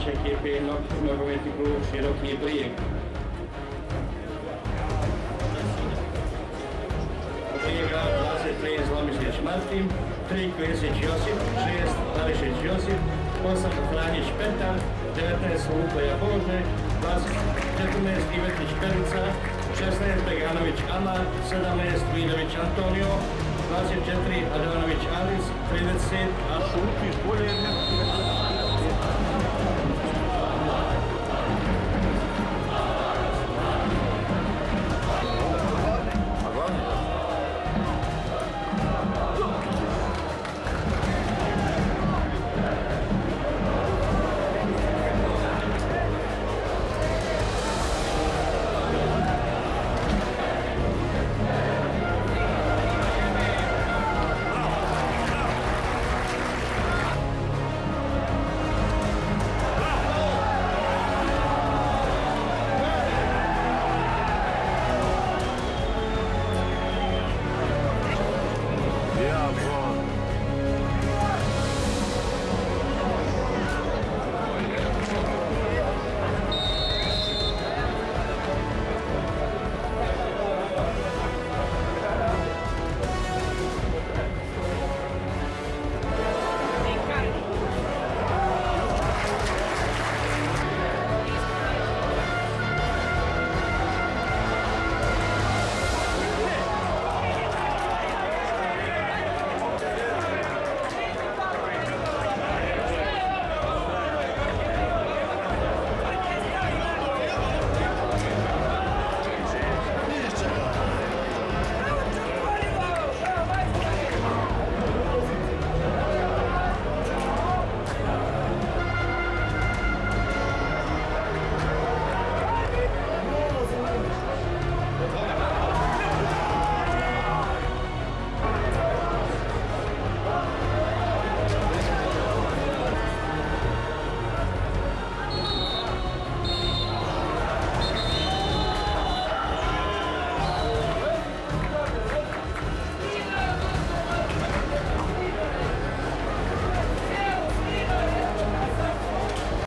navijač ekipe Nogometni klub Široki Brijeg. Od Brijega 23 Zlomišić Martin, 3 Kvesić Josip, 6 Pališić Josip, 8 Franjić Petar, 19 Lukoja Bože, 14 Ivetić Perica, 16 Beganović Ama, 17 Vidović Antonio, 24 Adanović Alis, 30 Šutiš bolje,